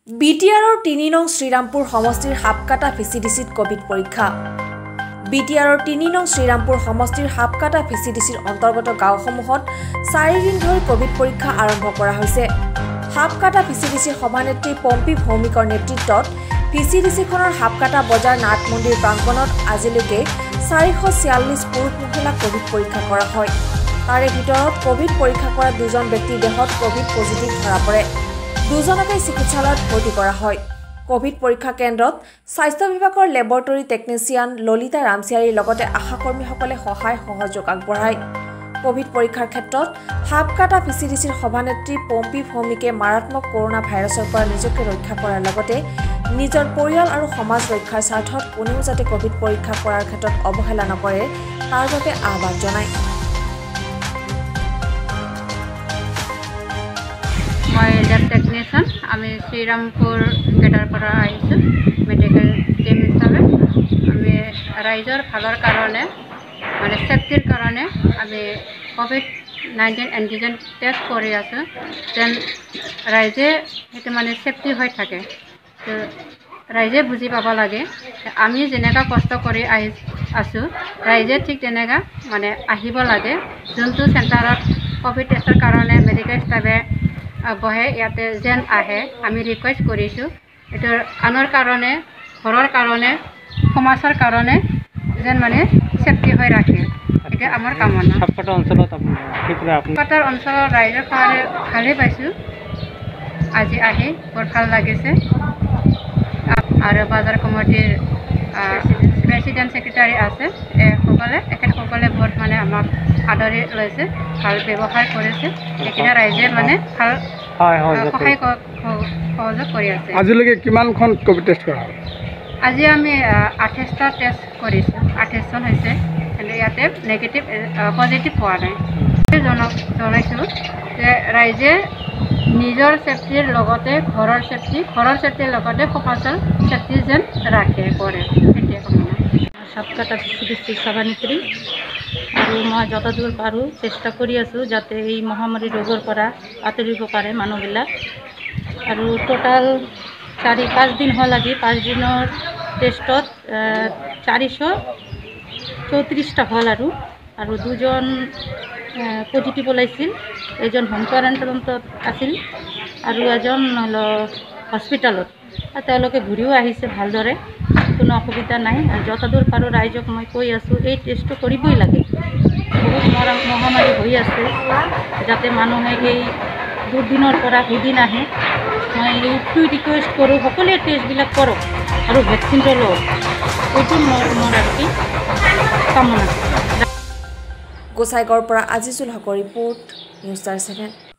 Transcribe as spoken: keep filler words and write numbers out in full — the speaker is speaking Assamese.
বি টি আৰৰ তিনি নং শ্ৰীৰামপুৰ সমষ্টিৰ হাপকাটা ভি চি ডি চিত কোভিড পৰীক্ষা। বি টি আৰৰ তিনি নং শ্ৰীৰামপুৰ সমষ্টিৰ হাপকাটা ভি চি ডি চিৰ অন্তৰ্গত গাঁওসমূহত চাৰিদিন ধৰি কোভিড পৰীক্ষা আৰম্ভ কৰা হৈছে। হাপকাটা ভি চি ডি চিৰ সভানেত্ৰী পম্পী ভৌমিকৰ নেতৃত্বত ভি চি ডি চিখনৰ হাপকাটা বজাৰ নাট মন্দিৰ প্ৰাংগণত আজিলৈকে চাৰিশ ছিয়াল্লিছ পুৰুষ মহিলাক কোভিড পৰীক্ষা কৰা হয়। তাৰে ভিতৰত কোভিড পৰীক্ষা কৰা দুজন ব্যক্তিৰ দেহত কোভিড পজিটিভ ধৰা পৰে। দুজনকে চিকিৎসালয়ত ভৰ্তি কৰা হয়। কোভিড পৰীক্ষা কেন্দ্ৰত স্বাস্থ্য বিভাগৰ লেবৰেটৰী টেকনিচিয়ান ললিতা ৰামচিয়াৰীৰ লগতে আশাকৰ্মীসকলে সহায় সহযোগ আগবঢ়ায়। কোভিড পৰীক্ষাৰ ক্ষেত্ৰত হাপকাটা ভি চি ডি চিৰ সভানেত্ৰী পম্পী ভৌমিকে মাৰাত্মক কৰোনা ভাইৰাছৰ পৰা নিজকে ৰক্ষা কৰাৰ লগতে নিজৰ পৰিয়াল আৰু সমাজ ৰক্ষাৰ স্বাৰ্থত কোনেও যাতে কোভিড পৰীক্ষা কৰাৰ ক্ষেত্ৰত অৱহেলা নকৰে তাৰ বাবে আহ্বান জনায়। মই লেব টেকনিচিয়ান, আমি শ্ৰীৰামপুৰ গেটৰ পৰা আহিছোঁ মেডিকেল টিম হিচাপে। আমি ৰাইজৰ ভালৰ কাৰণে মানে ছেফটিৰ কাৰণে আমি কোভিড নাইণ্টিন এণ্টিজেন টেষ্ট কৰি আছোঁ, যেন ৰাইজে সেইটো মানে ছেফটি হৈ থাকে। তো ৰাইজে বুজি পাব লাগে, আমি যেনেকুৱা কষ্ট কৰি আহি আছোঁ ৰাইজে ঠিক তেনেকুৱা মানে আহিব লাগে। যোনটো চেণ্টাৰত কোভিড টেষ্টৰ কাৰণে মেডিকেল ষ্টাফে বহে ইয়াতে যেন আহে আমি ৰিকুৱেষ্ট কৰিছোঁ। এইটো আনৰ কাৰণে, ঘৰৰ কাৰণে, সমাজৰ কাৰণে যেন মানে ছেফটি হৈ ৰাখে, এতিয়া আমাৰ কামনা। হাপকাটা অঞ্চলত হাপকাটাৰ অঞ্চলৰ ৰাইজৰ কাৰণে ভালেই পাইছোঁ, আজি আহি বৰ ভাল লাগিছে। আৰু বজাৰ কমিটিৰ প্ৰেচিডেণ্ট ছেক্ৰেটাৰী আছে সকলে এখেতসকলে বহুত মানে আমাক আদৰি লৈছে, ভাল ব্যৱহাৰ কৰিছে। এইখিনি ৰাইজে মানে ভাল সহায় সহযোগ কৰি আছে। আজিলৈকে কিমানখন কোভিড টেষ্ট কৰা হ'ল? আজি আমি আঠাইছটা টেষ্ট কৰিছোঁ, আঠাইছজন হৈছে, কিন্তু ইয়াতে নেগেটিভ পজিটিভ পোৱা নাই। জনাইছোঁ যে ৰাইজে নিজৰ ছেফটিৰ লগতে ঘৰৰ ছেফটি, ঘৰৰ ছেফটিৰ লগতে সমাজৰ ছেফটি যেন ৰাখে কৰে, সেইটোৱে কামনা। হাপকাটা ভি চি ডি চিৰ সভানেত্ৰী, আৰু মই যতদূৰ পাৰোঁ চেষ্টা কৰি আছোঁ যাতে এই মহামাৰী ৰোগৰ পৰা আঁতৰিব পাৰে মানুহবিলাক। আৰু টোটাল চাৰি পাঁচ দিন হ'ল, আজি পাঁচ দিনৰ টেষ্টত চাৰিশ চৌত্ৰিছটা হ'ল আৰু আৰু দুজন পজিটিভ ওলাইছিল, এজন হোম কোৱাৰেণ্টাইনত আছিল আৰু এজন হস্পিটেলত। তেওঁলোকে ঘূৰিও আহিছে ভালদৰে, কোনো অসুবিধা নাই। আৰু যতদূৰ পাৰোঁ ৰাইজক মই কৈ আছোঁ এই টেষ্টটো কৰিবই লাগে। বহুত মহামাৰী হৈ আছে, যাতে মানুহে এই দুদিনৰ পৰা দুদিন আহে। মই এইটোৱে ৰিকুৱেষ্ট কৰোঁ সকলোৱে টেষ্টবিলাক কৰক আৰু ভেকচিনটো লওক, এইটো মোৰ মোৰ আৰু কি কামনা। গোসাইগাঁৱৰ পৰা আজিজুল হকৰ ৰিপৰ্ট, নিউজ ষ্টাৰ ছেভেন।